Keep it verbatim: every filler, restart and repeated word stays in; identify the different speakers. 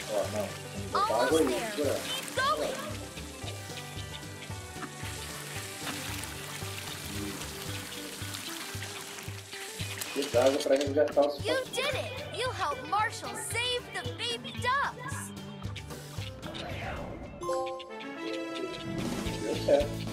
Speaker 1: Ó, não. Vamos botar água aí, segurar. E dá água para resgatar os
Speaker 2: You did it! You helped Marshall save the baby ducks!
Speaker 1: Deu certo.